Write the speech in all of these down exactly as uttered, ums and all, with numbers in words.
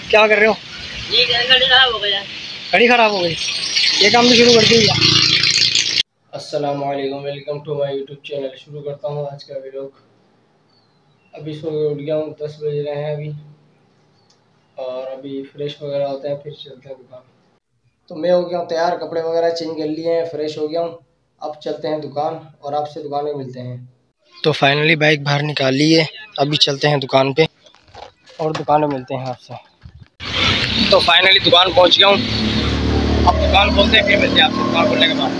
क्या कर रहे हो? ये घड़ी खराब हो गया। घड़ी खराब हो गई, ये काम भी शुरू कर दिया। अस्सलाम वालेकुम, welcome to my YouTube channel. शुरू करता हूँ आज का व्लॉग। अभी सो उठ गया हूँ, दस बज रहे हैं अभी, और अभी फ्रेश वगैरह होते हैं, फिर चलते हैं दुकान। तो मैं हो गया हूँ तैयार, कपड़े वगैरह चेंज कर लिए हैं, फ्रेश हो गया हूँ। अब चलते हैं दुकान और आपसे दुकान में मिलते हैं। तो फाइनली बाइक बाहर निकाल ली है, अभी चलते हैं दुकान पे और दुकान में मिलते हैं आपसे। तो फाइनली दुकान पहुंच गया हूँ, अब दुकान खोलते हैं, फिर मिलते हैं आपसे दुकान खोलने के बाद।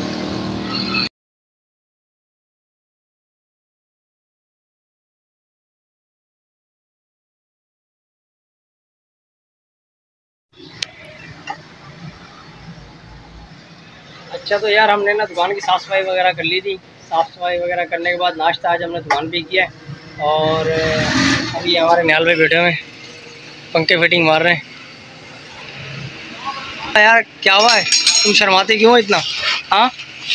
अच्छा तो यार हमने ना दुकान की साफ़ सफाई वगैरह कर ली थी। साफ़ सफाई वगैरह करने के बाद नाश्ता आज हमने दुकान पे किया है, और अभी हमारे निहाल भाई बैठे हुए हैं, पंखे फिटिंग मार रहे हैं। यार क्या हुआ है, तुम शर्माते क्यों हो इतना? हाँ,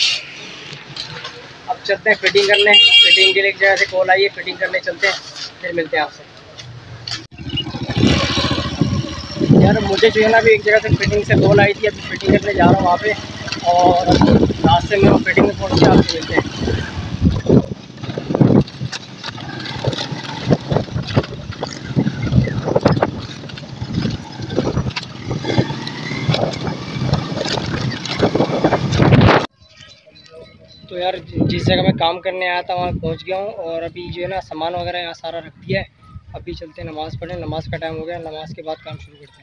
अब चलते हैं फिटिंग करने। फिटिंग के लिए एक जगह से कॉल आई है, फिटिंग करने चलते हैं, फिर मिलते हैं आपसे। यार मुझे जो है ना अभी एक जगह से फिटिंग से कॉल आई थी, अभी फिटिंग करने जा रहा हूँ वहाँ पे, और रास्ते में वो फिटिंग में पहुँच के आपसे मिलते हैं। तो यार जिस जगह मैं काम करने आया था वहाँ पहुँच गया हूँ, और अभी जो है ना सामान वगैरह यहाँ सारा रख दिया है। अभी चलते हैं नमाज़ पढ़ने, नमाज का टाइम हो गया, नमाज के बाद काम शुरू करते हैं।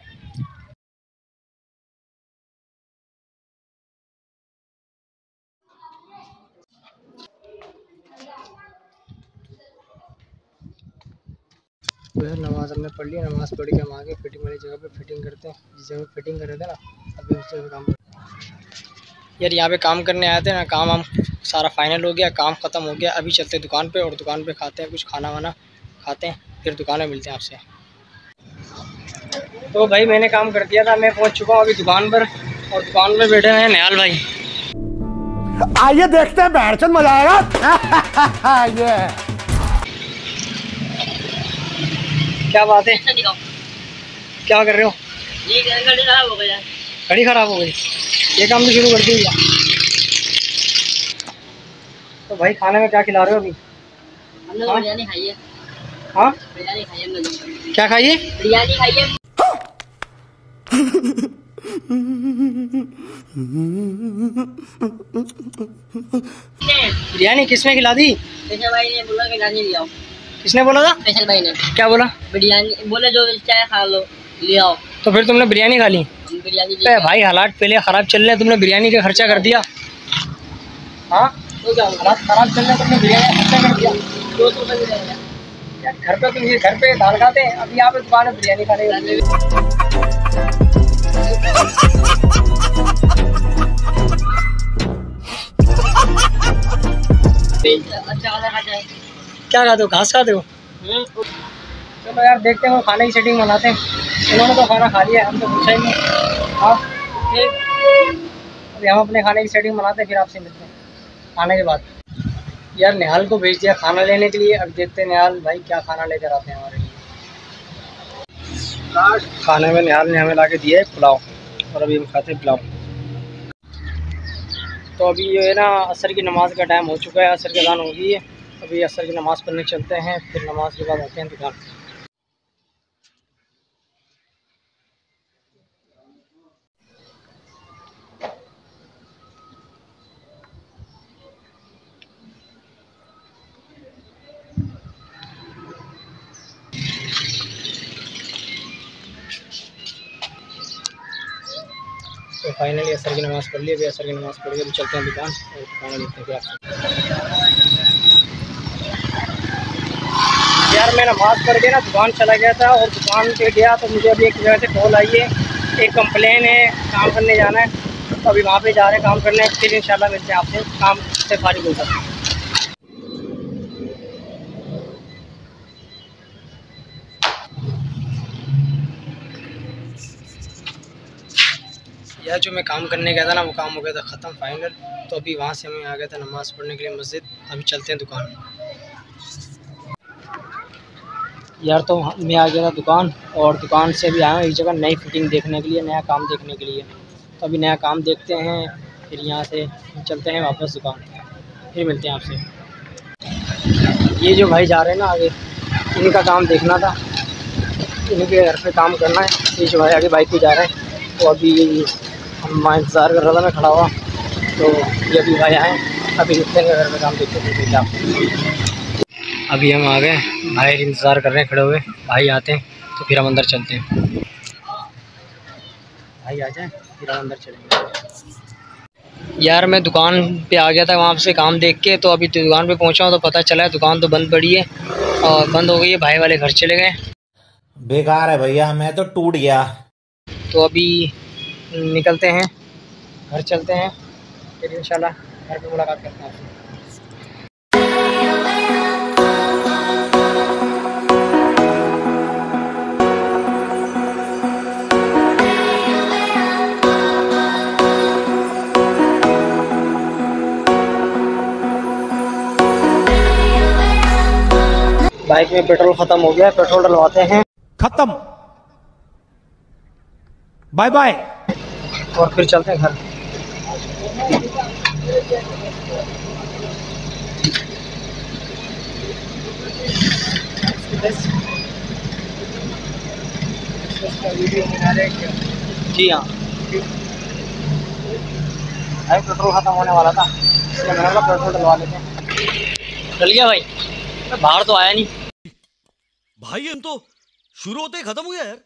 तो यार नमाज़ हमने पढ़ ली, नमाज़ पढ़ के हम आगे फिटिंग वाली जगह पे फिटिंग करते हैं, जिस जगह फिटिंग कर रहे थे ना, अभी उस जगह काम करते हैं। यार यहाँ पे काम करने आए थे ना, काम हम सारा फाइनल हो गया, काम ख़त्म हो गया। अभी चलते हैं दुकान पे, और दुकान पे खाते हैं कुछ खाना वाना, खाते हैं, फिर दुकान में मिलते हैं आपसे। तो भाई मैंने काम कर दिया था, मैं पहुँच चुका हूँ अभी दुकान पर, और दुकान में बैठे हैं निहाल भाई। आइए देखते हैं, बैठचंद मजा आएगा। ये क्या बात है, क्या कर रहे हो? ये घड़ी खराब हो गया। घड़ी खराब हो गई, ये काम भी शुरू कर दिया। तो भाई खाने में क्या खिला रहे हो अभी? हम लोग बिरयानी खाई है। हाँ, बिरयानी खाई है हम लोग। क्या खाइए? बिरयानी खाई है। बिरयानी किसने खिला दी? फैसल भाई ने बोला बिरयानी ले आओ। किसने बोला था? फैसल भाई ने। क्या बोला? बिरयानी बोले जो चाहे खा लो, ले आओ। तो फिर तुमने बिरयानी खा ली? हम बिरयानी ले भाई, हालात पहले ख़राब चल रहे हैं, तुमने बिरयानी का खर्चा कर दिया। हाँ तो क्या, हालात ख़राब चल रहे हैं, तुमने बिरयानी का खर्चा कर दिया। दो सौ रुपये बिरयानी यार घर पे तुम ये घर पे दाल खाते हैं, अभी यहाँ पे दुकान में बिरयानी खा रहे हो। अच्छा खाना खाता है। क्या खाते हो, घास खाते हो? चलो यार देखते हैं, वो खाने की सेटिंग बनाते हैं। इन्होंने तो खाना खा लिया, हम तो पूछा ही नहीं। हाँ अभी हम अपने खाने की सेटिंग बनाते हैं, फिर आपसे मिलते हैं खाने के बाद। यार निहाल को भेज दिया खाना लेने के लिए, अब देखते हैं निहाल भाई क्या खाना लेकर आते हैं हमारे लिए। खाने में निहाल ने हमें ला के दिया है पुलाव, और अभी हम खाते हैं पुलाव। तो अभी ये है ना असर की नमाज़ का टाइम हो चुका है, असर की अज़ान हो गई है। अभी असर की नमाज़ पढ़ने चलते हैं, फिर नमाज के बाद आते हैं दुकान। तो फाइनली असर की नमाज़ पढ़ ली, अभी असर की नमाज़ पढ़ के अभी चलते हैं दुकान, और दुकान में देखते हैं फिर। यार मैं नमाज़ पढ़ के ना दुकान चला गया था, और दुकान पे गया तो मुझे अभी एक जगह से कॉल आई है, एक कंप्लेन है, काम करने जाना है। तो अभी वहाँ पे जा रहे हैं काम करने, फिर इंशाल्लाह मिलते हैं आपसे, काम से फारिग हो सकते हैं। यार जो मैं काम करने गया था ना, वो काम हो गया था ख़त्म फाइनल। तो अभी वहाँ से मैं आ गया था नमाज़ पढ़ने के लिए मस्जिद, अभी चलते हैं दुकान। यार तो मैं आ गया था दुकान, और दुकान से भी आया हूँ एक जगह नई फिटिंग देखने के लिए, नया काम देखने के लिए। तो अभी नया काम देखते हैं, फिर यहाँ से चलते हैं वापस दुकान, फिर मिलते हैं आपसे। ये जो भाई जा रहे हैं ना आगे, इनका काम देखना था, इनके घर पे काम करना है। ये जो भाई आगे बाइक पे जा रहे हैं, तो अभी हम इंतज़ार कर रहा था मैं खड़ा हुआ, तो ये अभी भाई आए, अभी रुकते हैं घर पे काम देखते हैं क्या। अभी हम आ गए, भाई इंतज़ार कर रहे हैं खड़े हुए, भाई आते हैं तो फिर हम अंदर चलते हैं। भाई आ जाए फिर हम अंदर चलेंगे। यार मैं दुकान पे आ गया था वहाँ से काम देख के, तो अभी दुकान पे पहुँचा हूँ तो पता चला है दुकान तो बंद पड़ी है और बंद हो गई है, भाई वाले घर चले गए। बेकार है भैया, मैं तो टूट गया। तो अभी निकलते हैं, घर चलते हैं, फिर इंशाल्लाह घर पे मुलाकात करते हैं आपसे। बाइक में पेट्रोल ख़त्म हो गया, पेट्रोल डलवाते हैं, खत्म, बाय बाय, और फिर चलते हैं घर। जी हाँ भाई, पेट्रोल ख़त्म होने वाला था इसलिए मैंने बोला पेट्रोल डलवा लेते हैं। डल गया भाई, बाहर तो आया नहीं भाई, हम तो शुरू होते ही खत्म हो गया यार।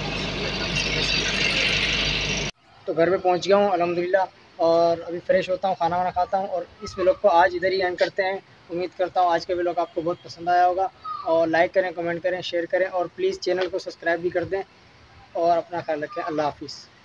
तो घर पे पहुंच गया हूँ अल्हम्दुलिल्लाह, और अभी फ्रेश होता हूँ, खाना वाना खाता हूँ, और इस व्लॉग को आज इधर ही एंड करते हैं। उम्मीद करता हूँ आज का व्लॉग आपको बहुत पसंद आया होगा, और लाइक करें, कमेंट करें, शेयर करें, और प्लीज़ चैनल को सब्सक्राइब भी कर दें, और अपना ख्याल रखें। अल्लाह हाफिज़।